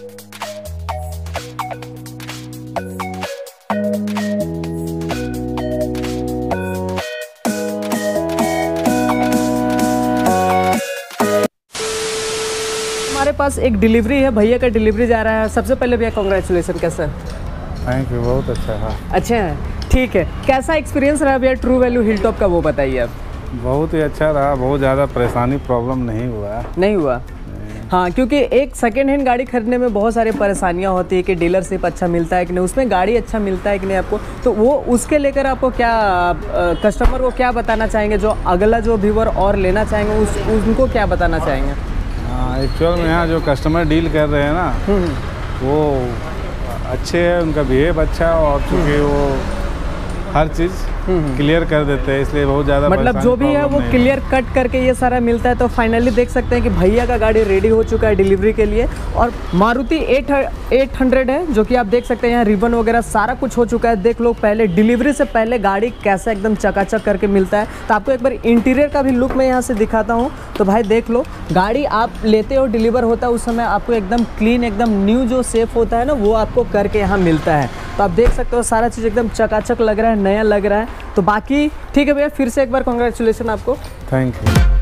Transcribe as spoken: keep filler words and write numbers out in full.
हमारे पास एक डिलीवरी है, भैया का डिलीवरी जा रहा है। सबसे पहले भैया कॉन्ग्रेचुलेसन। कैसा? थैंक यू, बहुत अच्छा है। अच्छा है, ठीक है। कैसा एक्सपीरियंस रहा भैया ट्रू वैल्यू हिलटॉप का, वो बताइए आप। बहुत ही अच्छा रहा, बहुत ज़्यादा परेशानी प्रॉब्लम नहीं हुआ। नहीं हुआ नहीं। हाँ, क्योंकि एक सेकेंड हैंड गाड़ी खरीदने में बहुत सारी परेशानियाँ होती है कि डीलरशिप अच्छा मिलता है कि नहीं, उसमें गाड़ी अच्छा मिलता है कि नहीं आपको, तो वो उसके लेकर आपको क्या कस्टमर को क्या बताना चाहेंगे, जो अगला जो व्यूअर और लेना चाहेंगे उस उनको क्या बताना चाहेंगे? हाँ, एक्चुअल में यहाँ जो कस्टमर डील कर रहे हैं ना, वो अच्छे हैं, उनका बिहेव अच्छा है और चूँकि वो हर चीज़ क्लियर कर देते हैं, इसलिए बहुत ज़्यादा मतलब जो भी है वो क्लियर कट करके ये सारा मिलता है। तो फाइनली देख सकते हैं कि भैया का गाड़ी रेडी हो चुका है डिलीवरी के लिए, और मारुति एट हंड्रेड है, जो कि आप देख सकते हैं यहाँ रिबन वगैरह सारा कुछ हो चुका है। देख लो पहले डिलीवरी से पहले गाड़ी कैसे एकदम चकाचक करके मिलता है। तो आपको एक बार इंटीरियर का भी लुक मैं यहाँ से दिखाता हूँ। तो भाई देख लो, गाड़ी आप लेते हो, डिलीवर होता है, उस समय आपको एकदम क्लीन, एकदम न्यू जो सेफ होता है ना, वो आपको करके यहाँ मिलता है। तो आप देख सकते हो सारा चीज़ एकदम चकाचक लग रहा है, नया लग रहा है। तो बाकी ठीक है भैया, फिर से एक बार कॉन्ग्रेचुलेसन आपको। Thank you.